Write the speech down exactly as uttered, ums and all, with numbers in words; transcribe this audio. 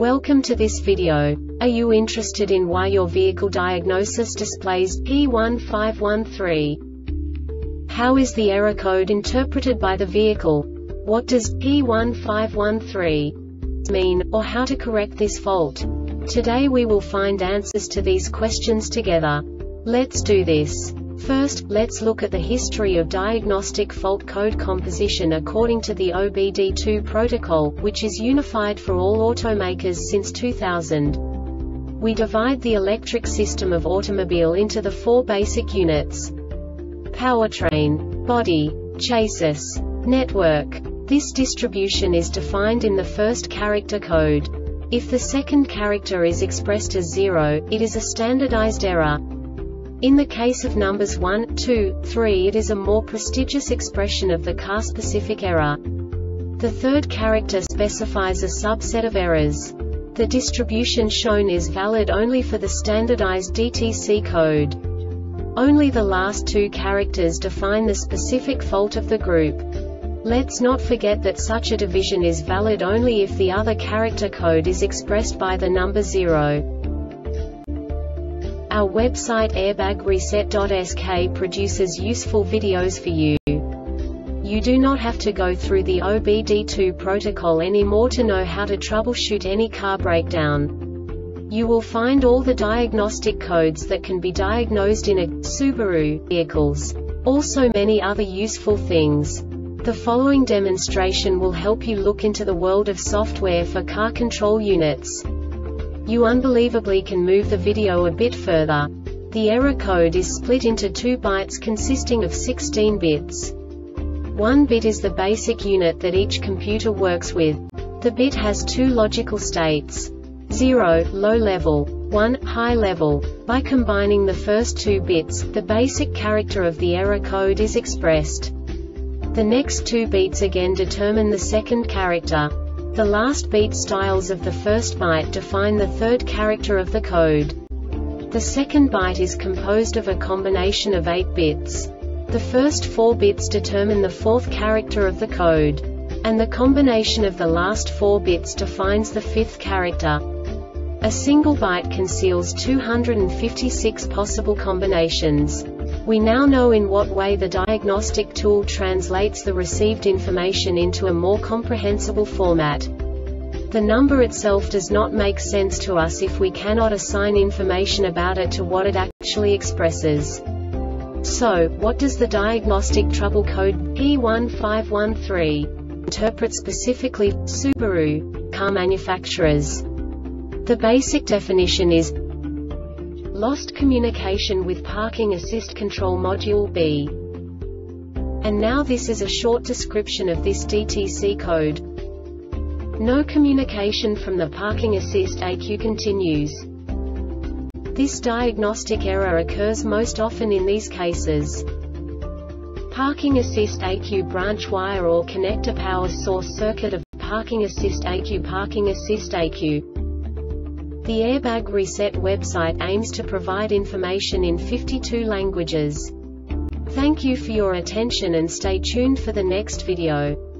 Welcome to this video. Are you interested in why your vehicle diagnosis displays P one five one three? How is the error code interpreted by the vehicle? What does P one five one three mean, or how to correct this fault? Today we will find answers to these questions together. Let's do this. First, let's look at the history of diagnostic fault code composition according to the O B D two protocol, which is unified for all automakers since two thousand. We divide the electric system of automobile into the four basic units: powertrain, body, chassis, network. This distribution is defined in the first character code. If the second character is expressed as zero, it is a standardized error. In the case of numbers one, two, three, it is a more prestigious expression of the car-specific error. The third character specifies a subset of errors. The distribution shown is valid only for the standardized D T C code. Only the last two characters define the specific fault of the group. Let's not forget that such a division is valid only if the other character code is expressed by the number zero. Our website airbag reset dot S K produces useful videos for you. You do not have to go through the O B D two protocol anymore to know how to troubleshoot any car breakdown. You will find all the diagnostic codes that can be diagnosed in a Subaru vehicles. Also many other useful things. The following demonstration will help you look into the world of software for car control units. You unbelievably can move the video a bit further. The error code is split into two bytes consisting of sixteen bits. One bit is the basic unit that each computer works with. The bit has two logical states: zero, low level, one, high level. By combining the first two bits, the basic character of the error code is expressed. The next two bits again determine the second character. The last beat styles of the first byte define the third character of the code. The second byte is composed of a combination of eight bits. The first four bits determine the fourth character of the code. And the combination of the last four bits defines the fifth character. A single byte conceals two hundred fifty-six possible combinations. We now know in what way the diagnostic tool translates the received information into a more comprehensible format. The number itself does not make sense to us if we cannot assign information about it to what it actually expresses. So, what does the diagnostic trouble code P one five one three interpret specifically for Subaru car manufacturers? The basic definition is lost communication with parking assist control module B. And now this is a short description of this D T C code. No communication from the parking assist A Q continues. This diagnostic error occurs most often in these cases: parking assist A Q branch wire or connector power source circuit of parking assist A Q parking assist A Q. The Airbag Reset website aims to provide information in fifty-two languages. Thank you for your attention and stay tuned for the next video.